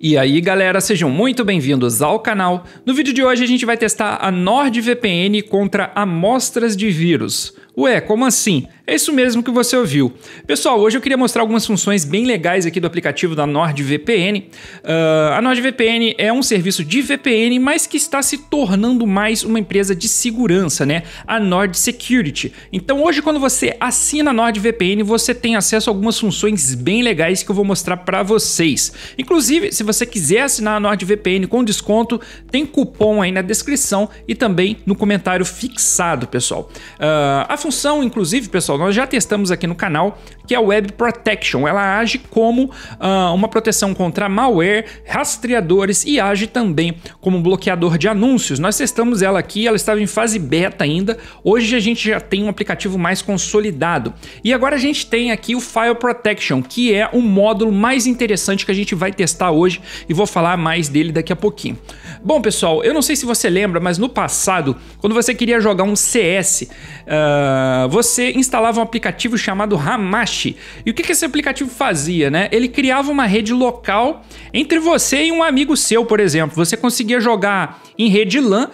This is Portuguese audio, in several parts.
E aí galera, sejam muito bem-vindos ao canal. No vídeo de hoje a gente vai testar a NordVPN contra amostras de vírus. Ué, como assim? É isso mesmo que você ouviu. Pessoal, hoje eu queria mostrar algumas funções bem legais aqui do aplicativo da NordVPN. A NordVPN é um serviço de VPN, mas que está se tornando mais uma empresa de segurança, né? A Nord Security. Então hoje quando você assina a NordVPN, você tem acesso a algumas funções bem legais que eu vou mostrar para vocês. Inclusive, se você quiser assinar a NordVPN com desconto, tem cupom aí na descrição e também no comentário fixado, pessoal. A função, inclusive, pessoal, nós já testamos aqui no canal, que é a Web Protection. Ela age como uma proteção contra malware, rastreadores e age também como um bloqueador de anúncios. Nós testamos ela aqui, ela estava em fase beta ainda. Hoje a gente já tem um aplicativo mais consolidado. E agora a gente tem aqui o File Protection, que é o módulo mais interessante que a gente vai testar hoje e vou falar mais dele daqui a pouquinho. Bom, pessoal, eu não sei se você lembra, mas no passado, quando você queria jogar um CS, você instalava um aplicativo chamado Hamashi. E o que esse aplicativo fazia, né? Ele criava uma rede local entre você e um amigo seu, por exemplo. Você conseguia jogar em rede LAN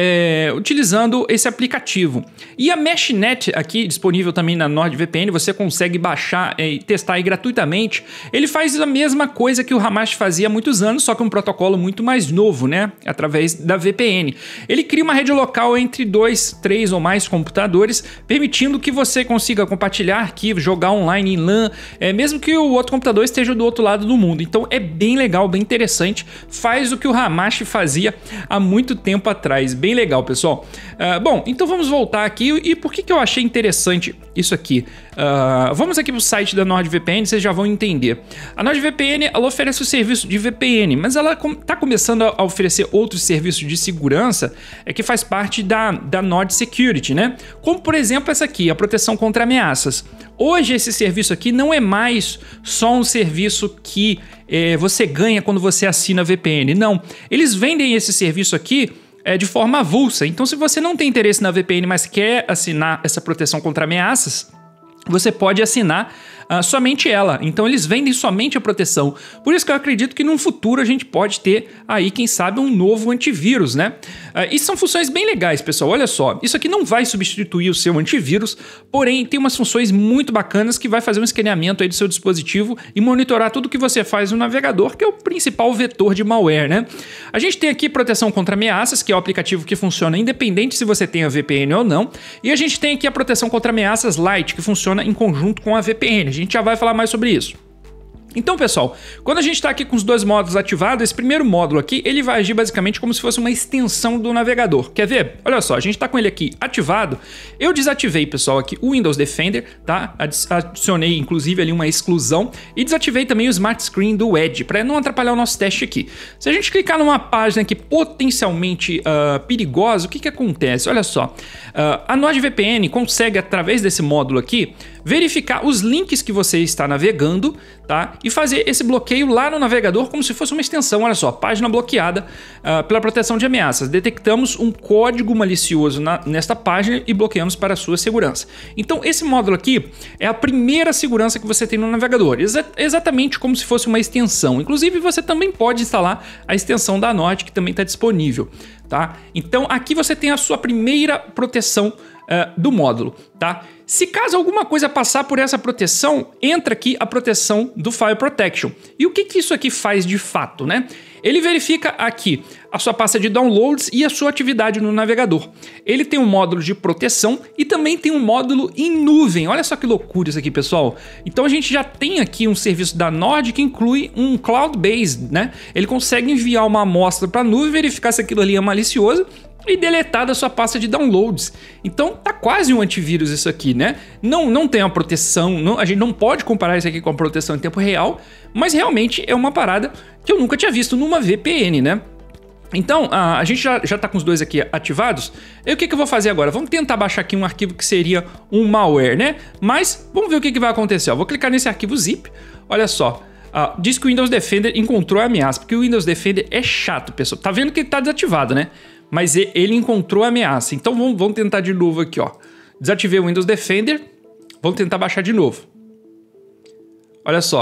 utilizando esse aplicativo. E a MeshNet, aqui disponível também na NordVPN, você consegue baixar e testar aí gratuitamente. Ele faz a mesma coisa que o Hamashi fazia há muitos anos, só que um protocolo muito mais novo, né? Através da VPN. Ele cria uma rede local entre 2, 3 ou mais computadores, permitindo que você consiga compartilhar arquivos, jogar online em LAN, mesmo que o outro computador esteja do outro lado do mundo. Então é bem legal, bem interessante. Faz o que o Hamashi fazia há muito tempo atrás. Bem legal, pessoal. Bom, então vamos voltar aqui. E por que eu achei interessante isso aqui? Vamos aqui para o site da NordVPN, vocês já vão entender. A NordVPN, ela oferece o serviço de VPN, mas ela está começando a oferecer outros serviços de segurança que faz parte da Nord Security, né? Como, por exemplo, essa aqui, a proteção contra ameaças. Hoje esse serviço aqui não é mais só um serviço que você ganha quando você assina a VPN. Não, eles vendem esse serviço aqui de forma avulsa. Então, se você não tem interesse na VPN, mas quer assinar essa proteção contra ameaças, você pode assinar somente ela. Então eles vendem somente a proteção. Por isso que eu acredito que no futuro a gente pode ter aí, quem sabe, um novo antivírus, né? E são funções bem legais, pessoal. Olha só, isso aqui não vai substituir o seu antivírus, porém tem umas funções muito bacanas que vai fazer um escaneamento aí do seu dispositivo e monitorar tudo que você faz no navegador, que é o principal vetor de malware, né? A gente tem aqui proteção contra ameaças, que é o aplicativo que funciona independente se você tem a VPN ou não. E a gente tem aqui a proteção contra ameaças Lite, que funciona em conjunto com a VPN. A gente já vai falar mais sobre isso. Então, pessoal, quando a gente está aqui com os dois módulos ativados, esse primeiro módulo aqui, ele vai agir basicamente como se fosse uma extensão do navegador. Quer ver? Olha só, a gente está com ele aqui ativado. Eu desativei, pessoal, aqui o Windows Defender, tá? Adicionei, inclusive, ali uma exclusão e desativei também o Smart Screen do Edge, para não atrapalhar o nosso teste aqui. Se a gente clicar numa página aqui potencialmente perigosa, o que acontece? Olha só, a NordVPN consegue, através desse módulo aqui, verificar os links que você está navegando, tá? E fazer esse bloqueio lá no navegador como se fosse uma extensão. Olha só, página bloqueada pela proteção de ameaças. Detectamos um código malicioso nesta página e bloqueamos para a sua segurança. Então esse módulo aqui é a primeira segurança que você tem no navegador, exatamente como se fosse uma extensão. Inclusive você também pode instalar a extensão da Nord, que também está disponível, tá? Então aqui você tem a sua primeira proteção do módulo, tá? Se caso alguma coisa passar por essa proteção, entra aqui a proteção do File Protection. E o que isso aqui faz de fato, né? Ele verifica aqui a sua pasta de downloads e a sua atividade no navegador. Ele tem um módulo de proteção e também tem um módulo em nuvem. Olha só que loucura isso aqui, pessoal. Então a gente já tem aqui um serviço da Nord que inclui um cloud-based, né? Ele consegue enviar uma amostra para a nuvem, verificar se aquilo ali é malicioso e deletar da sua pasta de downloads. Então tá quase um antivírus isso aqui, né? Não tem uma proteção, a gente não pode comparar isso aqui com a proteção em tempo real, mas realmente é uma parada que eu nunca tinha visto numa VPN, né? Então, a gente já tá com os dois aqui ativados. E o que eu vou fazer agora? Vamos tentar baixar aqui um arquivo que seria um malware, né? Mas vamos ver o que vai acontecer. Eu vou clicar nesse arquivo zip. Olha só. Diz que o Windows Defender encontrou a ameaça, porque o Windows Defender é chato, pessoal. Tá vendo que ele tá desativado, né? Mas ele encontrou a ameaça. Então vamos tentar de novo aqui, ó. Desativei o Windows Defender. Vamos tentar baixar de novo. Olha só.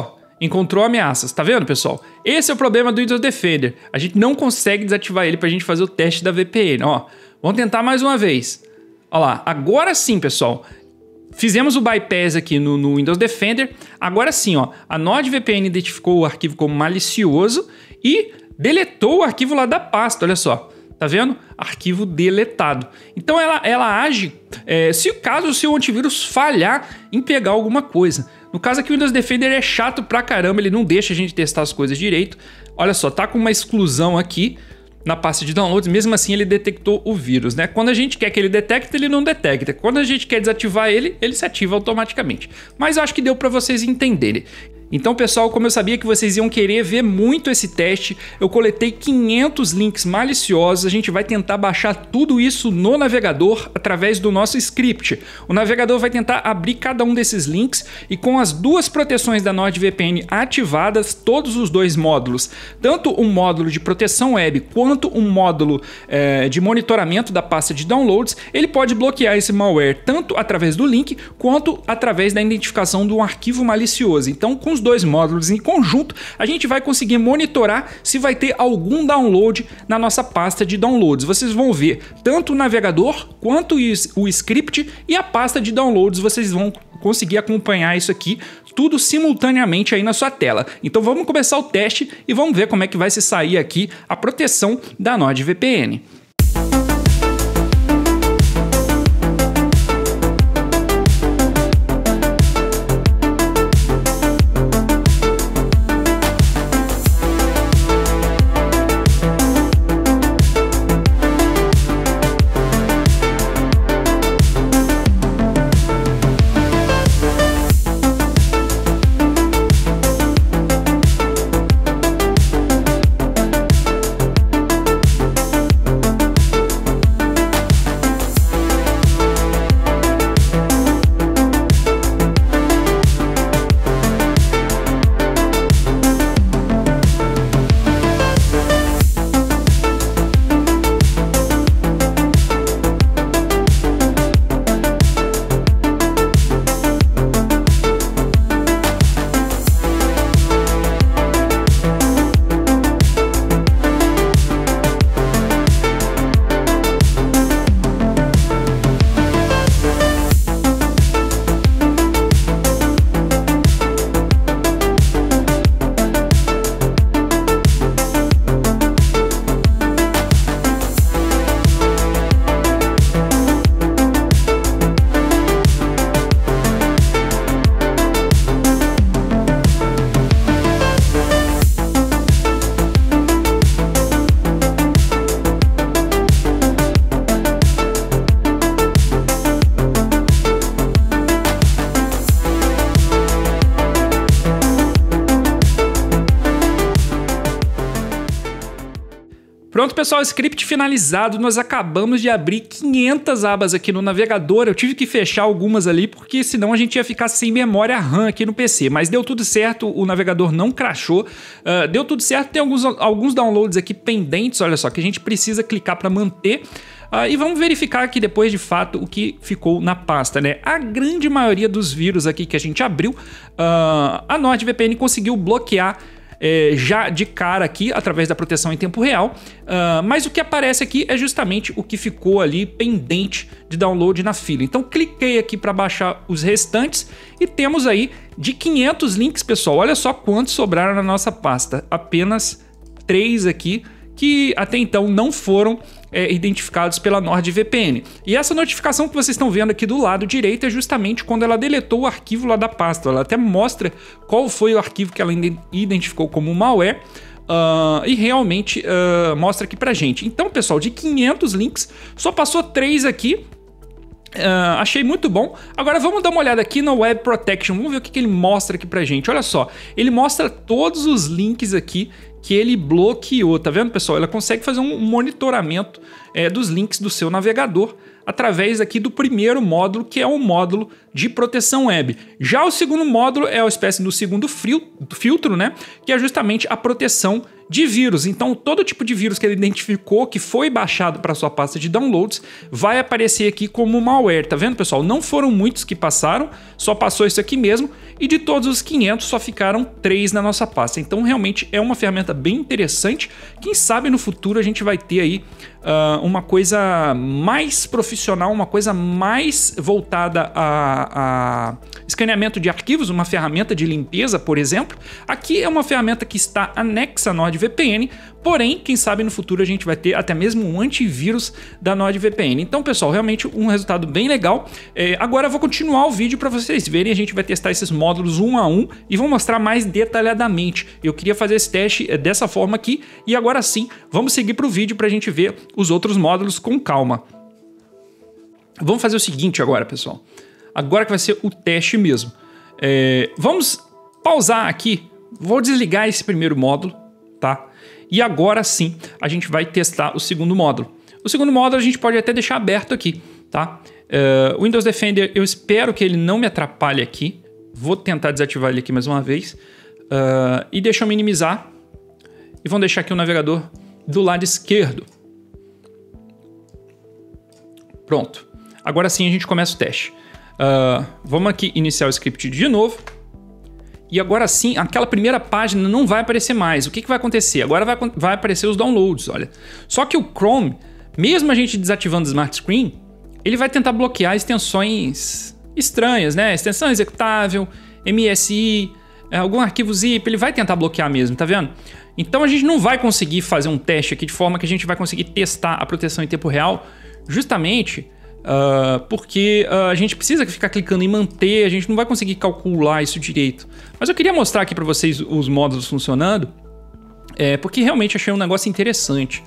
encontrou ameaças. Tá vendo, pessoal? Esse é o problema do Windows Defender. A gente não consegue desativar ele pra gente fazer o teste da VPN. Ó, vamos tentar mais uma vez. Ó lá, agora sim, pessoal. Fizemos o bypass aqui no Windows Defender. Agora sim, ó, a NordVPN identificou o arquivo como malicioso e deletou o arquivo lá da pasta, olha só. Tá vendo? Arquivo deletado. Então ela age caso o seu antivírus falhar em pegar alguma coisa. No caso aqui o Windows Defender é chato pra caramba, ele não deixa a gente testar as coisas direito. Olha só, tá com uma exclusão aqui na pasta de downloads, mesmo assim ele detectou o vírus, né? Quando a gente quer que ele detecte, ele não detecta. Quando a gente quer desativar ele, ele se ativa automaticamente. Mas eu acho que deu para vocês entenderem. Então, pessoal, como eu sabia que vocês iam querer ver muito esse teste, eu coletei 500 links maliciosos. A gente vai tentar baixar tudo isso no navegador através do nosso script. O navegador vai tentar abrir cada um desses links e com as duas proteções da NordVPN ativadas, todos os dois módulos, tanto um módulo de proteção web quanto um módulo de monitoramento da pasta de downloads, ele pode bloquear esse malware tanto através do link quanto através da identificação de um arquivo malicioso. Então, com os dois módulos em conjunto, a gente vai conseguir monitorar se vai ter algum download na nossa pasta de downloads. Vocês vão ver tanto o navegador quanto o script e a pasta de downloads. Vocês vão conseguir acompanhar isso aqui tudo simultaneamente aí na sua tela. Então vamos começar o teste e vamos ver como é que vai se sair aqui a proteção da NordVPN. Pronto, pessoal, script finalizado. Nós acabamos de abrir 500 abas aqui no navegador. Eu tive que fechar algumas ali, porque senão a gente ia ficar sem memória RAM aqui no PC. Mas deu tudo certo, o navegador não crashou. Deu tudo certo, tem alguns downloads aqui pendentes, olha só, que a gente precisa clicar para manter. E vamos verificar aqui depois, de fato, o que ficou na pasta, né? A grande maioria dos vírus aqui que a gente abriu, a NordVPN conseguiu bloquear já de cara aqui, através da proteção em tempo real, mas o que aparece aqui é justamente o que ficou ali pendente de download na fila. Então cliquei aqui para baixar os restantes e temos aí de 500 links, pessoal. Olha só quantos sobraram na nossa pasta, apenas 3 aqui que até então não foram identificados pela NordVPN. E essa notificação que vocês estão vendo aqui do lado direito é justamente quando ela deletou o arquivo lá da pasta. Ela até mostra qual foi o arquivo que ela identificou como malware e realmente mostra aqui pra gente. Então, pessoal, de 500 links, só passou 3 aqui. Achei muito bom. Agora vamos dar uma olhada aqui no Web Protection. Vamos ver o que ele mostra aqui pra gente. Olha só, ele mostra todos os links aqui que ele bloqueou, tá vendo, pessoal? Ela consegue fazer um monitoramento dos links do seu navegador através aqui do primeiro módulo, que é um módulo de proteção web. Já o segundo módulo é uma espécie do segundo filtro, né? Que é justamente a proteção de vírus. Então, todo tipo de vírus que ele identificou que foi baixado para sua pasta de downloads vai aparecer aqui como malware, tá vendo, pessoal? Não foram muitos que passaram, só passou isso aqui mesmo. e de todos os 500 só ficaram 3 na nossa pasta. Então realmente é uma ferramenta bem interessante. Quem sabe no futuro a gente vai ter aí uma coisa mais profissional, uma coisa mais voltada a escaneamento de arquivos, uma ferramenta de limpeza, por exemplo. Aqui é uma ferramenta que está anexa à NordVPN, porém, quem sabe no futuro a gente vai ter até mesmo um antivírus da NordVPN. Então, pessoal, realmente um resultado bem legal. Agora eu vou continuar o vídeo para vocês verem, a gente vai testar esses módulos um a um e vou mostrar mais detalhadamente. Eu queria fazer esse teste dessa forma aqui e agora sim, vamos seguir para o vídeo para a gente ver os outros módulos com calma. Vamos fazer o seguinte agora, pessoal. Agora que vai ser o teste mesmo. Vamos pausar aqui. Vou desligar esse primeiro módulo, tá? E agora sim, a gente vai testar o segundo módulo. O segundo módulo a gente pode até deixar aberto aqui, tá? O Windows Defender, eu espero que ele não me atrapalhe aqui. Vou tentar desativar ele aqui mais uma vez. E deixa eu minimizar. E vamos deixar aqui o navegador do lado esquerdo. Pronto. Agora sim a gente começa o teste. Vamos aqui iniciar o script de novo. E agora sim, aquela primeira página não vai aparecer mais. O que vai acontecer? Agora vai aparecer os downloads, olha. Só que o Chrome, mesmo a gente desativando o Smart Screen, ele vai tentar bloquear extensões estranhas, né? Extensão executável, MSI, algum arquivo zip, ele vai tentar bloquear mesmo, tá vendo? Então a gente não vai conseguir fazer um teste aqui de forma que a gente vai conseguir testar a proteção em tempo real, justamente porque a gente precisa ficar clicando em manter, a gente não vai conseguir calcular isso direito. Mas eu queria mostrar aqui para vocês os módulos funcionando, porque realmente achei um negócio interessante.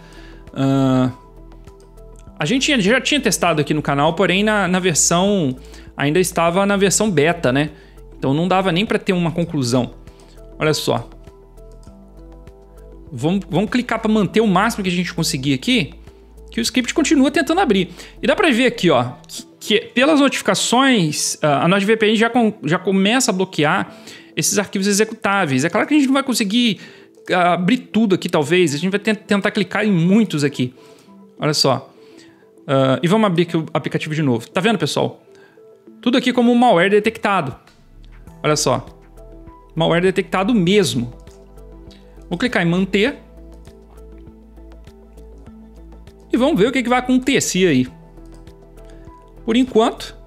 A gente já tinha testado aqui no canal, porém na versão, ainda estava na versão beta, né? Então não dava nem para ter uma conclusão. Olha só. Vamos clicar para manter o máximo que a gente conseguir aqui, que o script continua tentando abrir. E dá para ver aqui, ó, que pelas notificações, a NordVPN já começa a bloquear esses arquivos executáveis. É claro que a gente não vai conseguir abrir tudo aqui, talvez. A gente vai tentar clicar em muitos aqui. Olha só. E vamos abrir aqui o aplicativo de novo. Tá vendo, pessoal? Tudo aqui como malware detectado. Olha só. Malware detectado mesmo. Vou clicar em manter. E vamos ver o que vai acontecer aí. Por enquanto,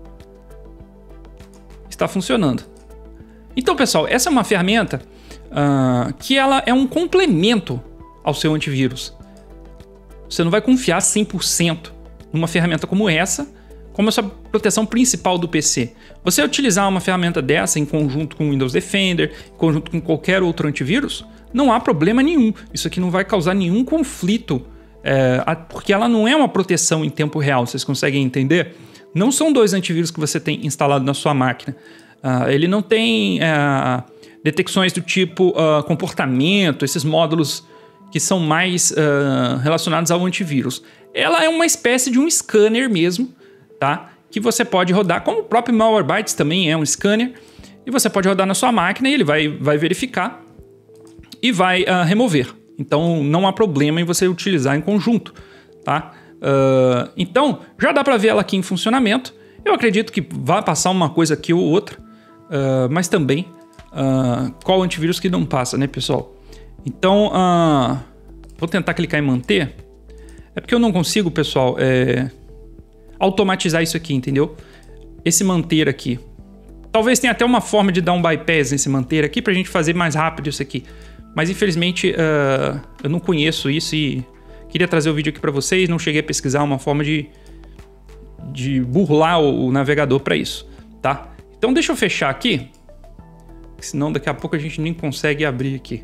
está funcionando. Então, pessoal, essa é uma ferramenta que ela é um complemento ao seu antivírus. Você não vai confiar 100% numa ferramenta como essa, como a sua proteção principal do PC. Você utilizar uma ferramenta dessa em conjunto com o Windows Defender, em conjunto com qualquer outro antivírus, não há problema nenhum. Isso aqui não vai causar nenhum conflito, porque ela não é uma proteção em tempo real, vocês conseguem entender? Não são dois antivírus que você tem instalado na sua máquina. Ele não tem detecções do tipo comportamento, esses módulos que são mais relacionados ao antivírus. Ela é uma espécie de um scanner mesmo, tá? Que você pode rodar, como o próprio Malwarebytes também é um scanner, e você pode rodar na sua máquina e ele vai verificar e vai remover. Então não há problema em você utilizar em conjunto, tá? Então já dá para ver ela aqui em funcionamento. Eu acredito que vai passar uma coisa aqui ou outra, mas também qual antivírus que não passa, né, pessoal? Então vou tentar clicar em manter. É porque eu não consigo, pessoal, automatizar isso aqui, entendeu? Esse manter aqui. Talvez tenha até uma forma de dar um bypass nesse manter aqui pra gente fazer mais rápido isso aqui. Mas infelizmente eu não conheço isso e queria trazer o vídeo aqui pra vocês. Não cheguei a pesquisar uma forma de burlar o navegador pra isso, tá? Então deixa eu fechar aqui, senão daqui a pouco a gente nem consegue abrir aqui.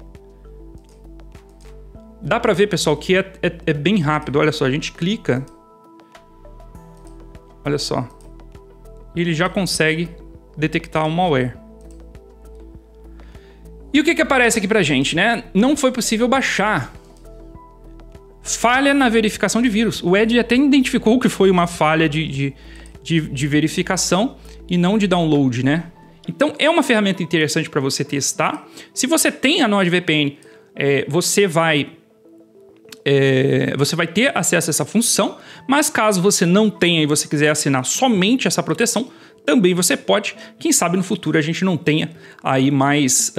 Dá pra ver, pessoal, que é bem rápido. Olha só, a gente clica. Olha só. E ele já consegue detectar o malware. E o que aparece aqui pra gente, né? Não foi possível baixar. Falha na verificação de vírus. O Ed até identificou que foi uma falha de verificação e não de download, né? Então é uma ferramenta interessante para você testar. Se você tem a NordVPN, você vai ter acesso a essa função, mas caso você não tenha e você quiser assinar somente essa proteção, também você pode. Quem sabe no futuro a gente não tenha aí mais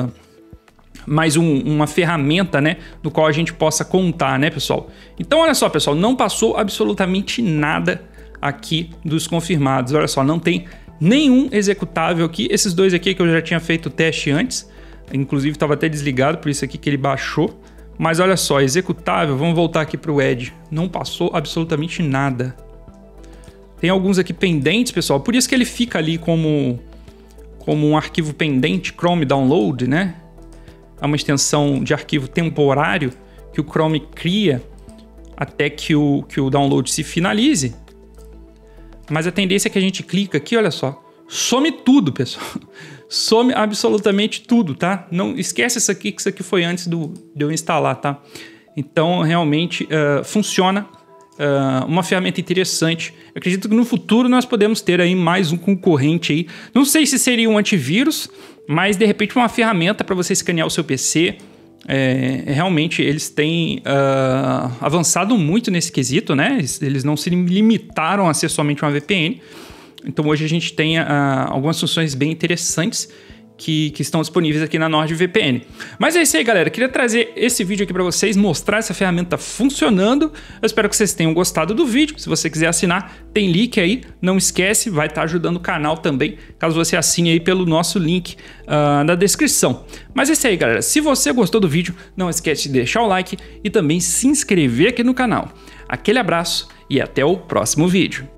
uma ferramenta, né, no qual a gente possa contar, né, pessoal? Então, olha só, pessoal, não passou absolutamente nada aqui dos confirmados. Olha só, não tem nenhum executável aqui. Esses dois aqui que eu já tinha feito o teste antes, inclusive estava até desligado, por isso aqui que ele baixou. Mas olha só, executável, vamos voltar aqui para o Edge. Não passou absolutamente nada. Tem alguns aqui pendentes, pessoal, por isso que ele fica ali como um arquivo pendente, Chrome Download, né? É uma extensão de arquivo temporário que o Chrome cria até que o download se finalize. Mas a tendência é que a gente clica aqui, olha só, some tudo, pessoal. Some absolutamente tudo, tá? Não esquece isso aqui, que isso aqui foi antes de eu instalar, tá? Então, realmente, funciona. Uma ferramenta interessante. Eu acredito que no futuro nós podemos ter aí mais um concorrente aí. Não sei se seria um antivírus, mas de repente uma ferramenta para você escanear o seu PC. Realmente eles têm avançado muito nesse quesito, né? Eles não se limitaram a ser somente uma VPN. Então hoje a gente tem algumas funções bem interessantes que estão disponíveis aqui na NordVPN. Mas é isso aí, galera. Queria trazer esse vídeo aqui para vocês, mostrar essa ferramenta funcionando. Eu espero que vocês tenham gostado do vídeo. Se você quiser assinar, tem link aí. Não esquece, vai estar ajudando o canal também, caso você assine aí pelo nosso link na descrição. Mas é isso aí, galera. Se você gostou do vídeo, não esquece de deixar o like e também se inscrever aqui no canal. Aquele abraço e até o próximo vídeo.